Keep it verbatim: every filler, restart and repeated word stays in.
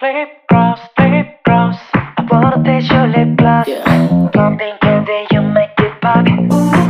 Lip gloss, lip gloss. I wanna taste your lip gloss. Yeah. Plumping candy, you make it pop.